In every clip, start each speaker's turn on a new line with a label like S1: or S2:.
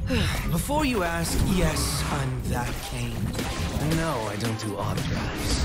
S1: Before you ask, yes, I'm that Kayn. No, I don't do autographs.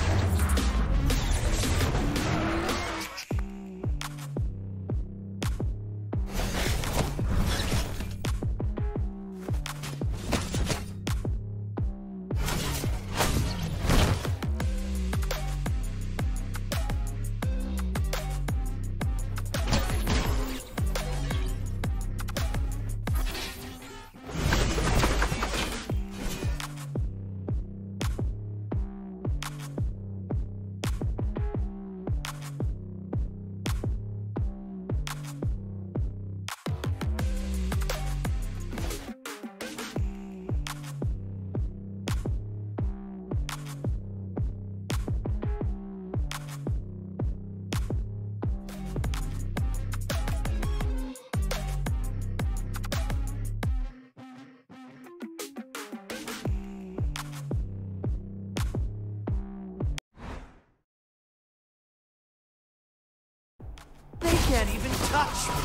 S1: They can't even touch me!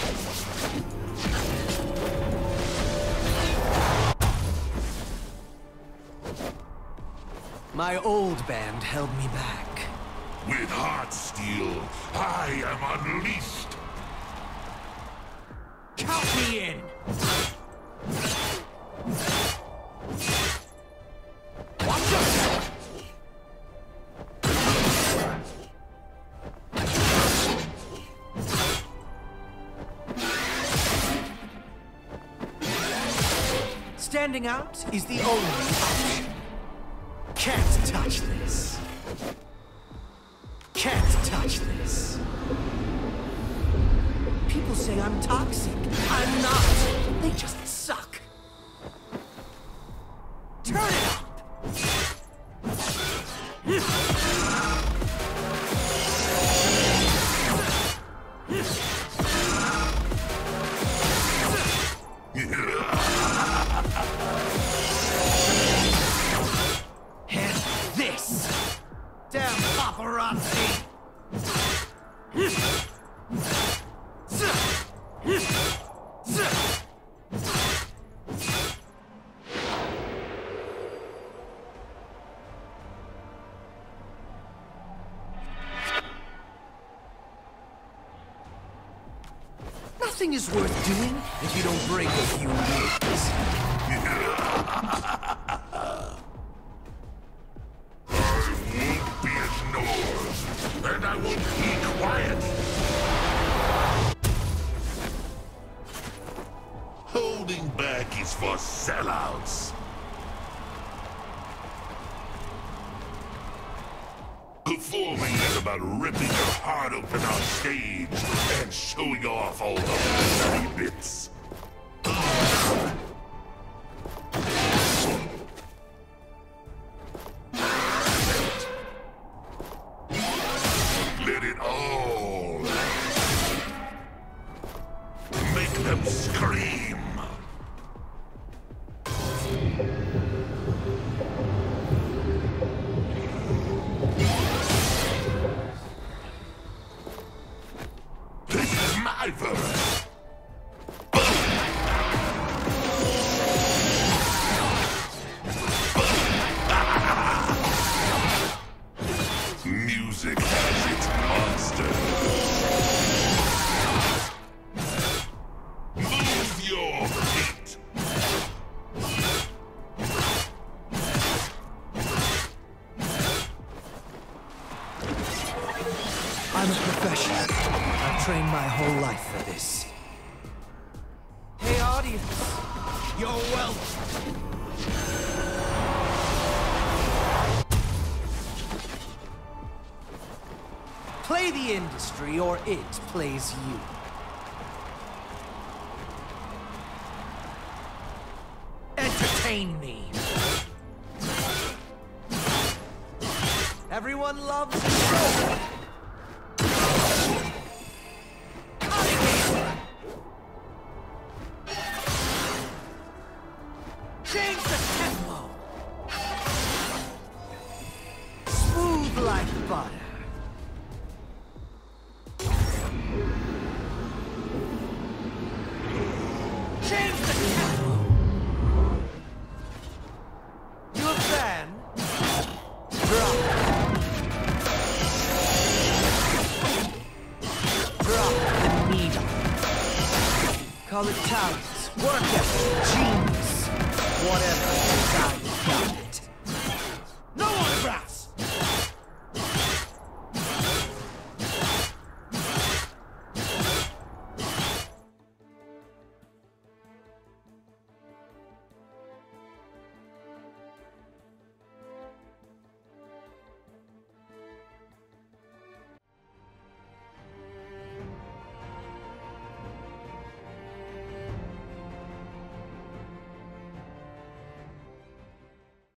S1: My old band held me back.
S2: With Heartsteel, I am unleashed!
S1: Count me in! Watch out! Standing out is the only option. Can't touch this. Can't touch this. People say I'm toxic. I'm not. They just suck. Turn it up! And this! Damn paparazzi! Nothing is worth doing if you don't break a few ribs.
S2: I won't be ignored, and I won't be quiet. Holding back is for sellouts. Performing is about ripping your heart open on stage and showing off all the bloody bits. Let it all make them scream. This is my verse. Music has its monsters. Move your feet.
S1: I'm a professional. I've trained my whole life for this. Hey, audience. You're welcome. Play the industry, or it plays you. Entertain me. Everyone loves a show. Change the tempo. Smooth like butter. Change the tempo. Call it talent, work ethic, genius, whatever you desire.